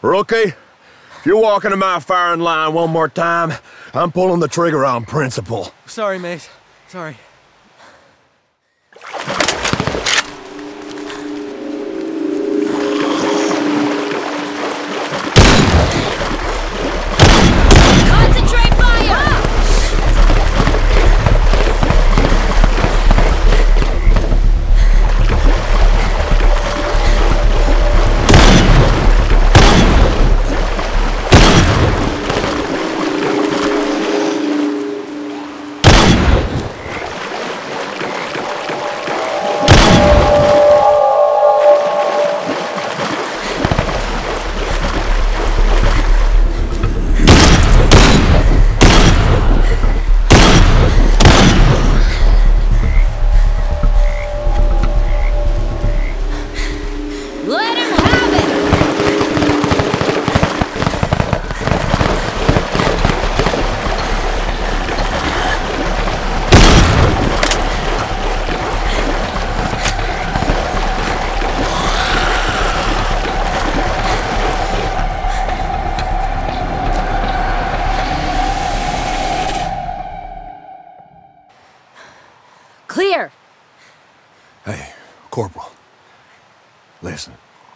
Rookie, if you're walking to my firing line one more time, I'm pulling the trigger on principle. Sorry, mate. Sorry. Concentrate fire! Let him have it! Clear! Hey, Corporal. Listen.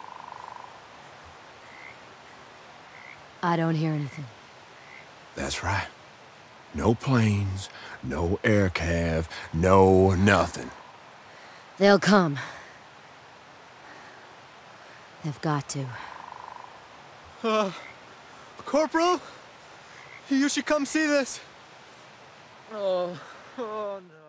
I don't hear anything. That's right. No planes, no air cav, no nothing. They'll come. They've got to. Corporal? You should come see this. Oh no.